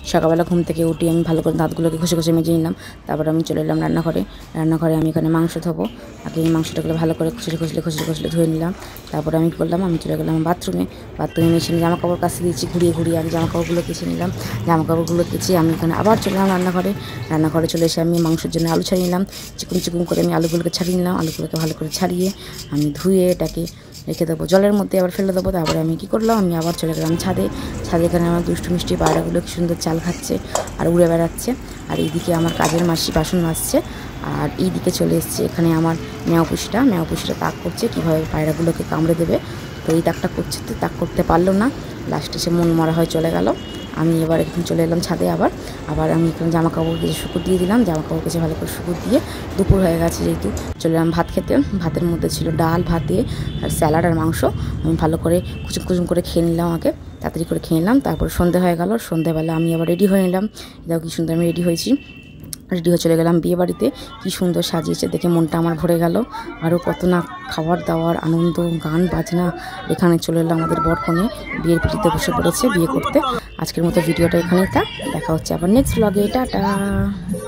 সকালবেলা ঘুম থেকে উঠে আমি ভালো করে দাঁতগুলোকে ঘষে ঘষে মেজে নিলাম। তারপর আমি চলে এলাম রান্নাঘরে আমি এখানে মাংস ধোবো। আগে এই মাংসটাকে ভালো করে খসলে ধুয়ে নিলাম। তারপরে আমি করলাম, আমি চলে গেলাম বাথরুমে মেশিনে জামা কাপড় কাচতে দিয়েছি, ঘুরিয়ে আগে জামা কাপড়গুলো কেচে নিলাম। জামা কাপড়গুলো কেচে আমি এখানে আবার চলে এলাম রান্নাঘরে চলে এসে আমি মাংসের জন্য আলু ছাড়িয়ে নিলাম। চিকুন করে আমি আলুগুলোকে ছাড়িয়ে নিলাম। আলুগুলোকে ভালো করে ছাড়িয়ে আমি ধুয়ে এটাকে রেখে দেবো, জলের মধ্যে আবার ফেলে দেবো। তারপরে আমি কী করলাম, আমি আবার চলে গেলাম ছাদে। এখানে আমার দুষ্টু মিষ্টি পায়রাগুলো কি সুন্দর চাল খাচ্ছে আর উড়ে বেড়াচ্ছে। আর এইদিকে আমার কাজের মাসি বাসন মাজছে। আর এইদিকে চলে এসছে এখানে আমার মেয়াপুষিটা তাক করছে কীভাবে পায়রাগুলোকে কামড়ে দেবে। তো এই তাকটা করছে, তো তাক করতে পারলো না, লাস্টে সে মন মরা হয়ে চলে গেল। আমি এবার এখানে চলে এলাম ছাদে। আবার আমি এখানে জামা কাপড় কেচে শুকুর দিয়ে দিলাম। জামা কাপড় কেচে ভালো করে শুকুর দিয়ে দুপুর হয়ে গেছে যেহেতু, চলে এলাম ভাত খেতে। ভাতের মধ্যে ছিল ডাল, ভাত দিয়ে আর স্যালাড আর মাংস। আমি ভালো করে কুচুম করে খেয়ে নিলাম, তাড়াতাড়ি করে খেয়ে নিলাম। তারপর সন্ধে হয়ে গেল। সন্ধেবেলা আমি আবার রেডি হয়ে নিলাম। দেখো কি সুন্দর আমি রেডি হয়ে চলে গেলাম বিয়ে বাড়িতে। কী সুন্দর সাজিয়েছে দেখে মনটা আমার ভরে গেল। আরও কত না খাবার দাওয়ার আনন্দ, গান বাজনা। এখানে চলে এলাম আমাদের বরকনে বিয়ের পিড়িতে বসে পড়েছে বিয়ে করতে। আজকের মতো ভিডিওটা এখানেই থাক, দেখা হচ্ছে আবার নেক্সট ব্লগে। টাটা।